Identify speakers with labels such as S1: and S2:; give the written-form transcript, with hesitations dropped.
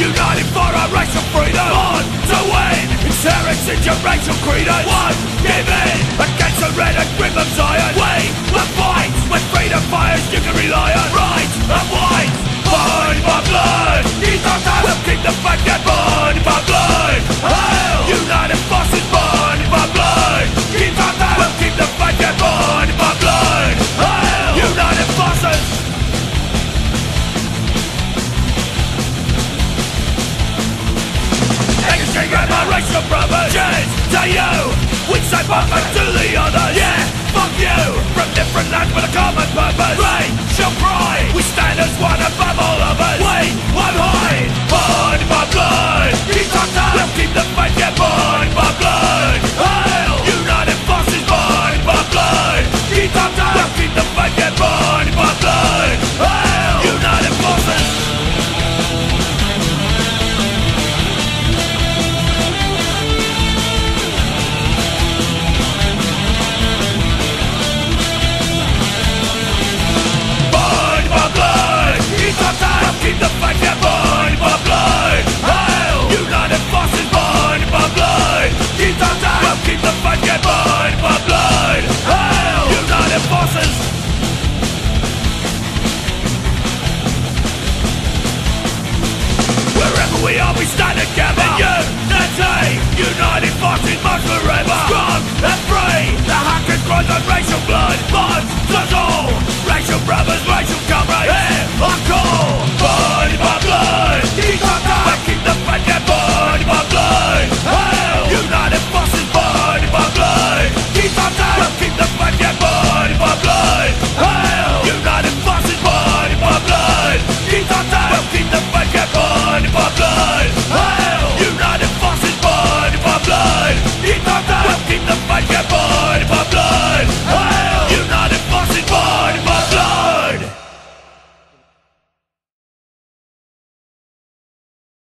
S1: united for our racial freedom. Born to win, inherited your racial credos. One, give in, against the red and grip of Zion. We will fight, when freedom fires you can rely on. Right and white, born by blood. We'll keep the fight, get born by blood. Hail, united forces, born by blood. We'll keep the fight, get born by blood. Hail, united forces. King and my racial brothers, cheers to you. We say fuck to the others. Yeah, fuck you. From different lands with a common purpose. Racial pride, we stand as one above all others. We one high, born by blood. We'll keep the fight, get born by blood. Hail, united forces, born by blood. We'll keep the fight, get born by blood. Hail, united forces. Keep the fight, get born by blood. Hail, united forces, born by blood. We'll keep the fight, get born by blood. Hail, united forces. Wherever we are, we stand together. Unity, united forces march forever. Strong and free, the hackers runs on racial blood. Bonds us all, racial brothers, racial comrades.